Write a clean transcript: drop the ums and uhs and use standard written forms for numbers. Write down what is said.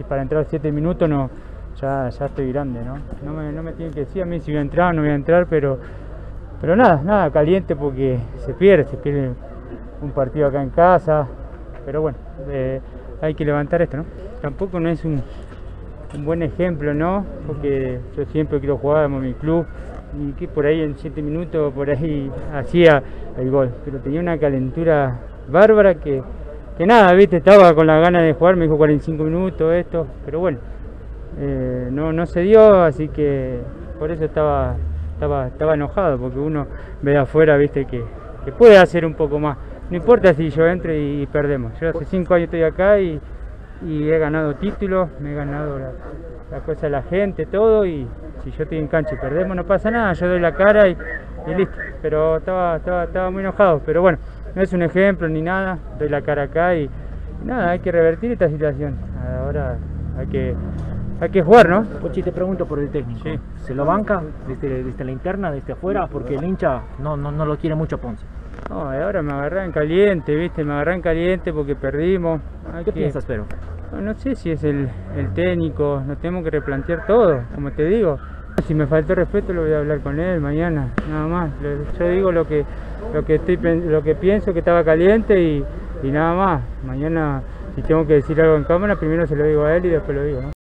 si para entrar 7 minutos no, ya estoy grande, ¿no? No me tienen que decir a mí si voy a entrar o no voy a entrar, pero nada, caliente porque se pierde un partido acá en casa, pero bueno, hay que levantar esto, ¿no? Tampoco no es un buen ejemplo, ¿no? Porque yo siempre quiero jugar en mi club y que por ahí en 7 minutos por ahí hacía el gol, pero tenía una calentura bárbara que nada, viste, estaba con la gana de jugar, me dijo 45 minutos esto, pero bueno, no se dio, así que por eso estaba enojado, porque uno ve de afuera, viste, que puede hacer un poco más. No importa si yo entro y perdemos. Yo hace 5 años estoy acá y he ganado títulos, me he ganado la cosa de la gente, todo, y si yo estoy en cancha y perdemos no pasa nada, yo doy la cara y listo. Pero estaba muy enojado, pero bueno, no es un ejemplo ni nada, doy la cara acá y nada, hay que revertir esta situación. Ahora hay que jugar, ¿no? Pochi, te pregunto por el técnico. Sí. ¿Se lo banca desde la interna, desde afuera? Porque el hincha no lo quiere mucho a Ponce. No, ahora me agarré en caliente, viste, me agarré en caliente porque perdimos. ¿Qué piensas, pero? No sé si es el técnico, nos tenemos que replantear todo, como te digo. Si me faltó respeto lo voy a hablar con él mañana, nada más. Yo digo lo que pienso, que estaba caliente y nada más. Mañana si tengo que decir algo en cámara, primero se lo digo a él y después lo digo, ¿no?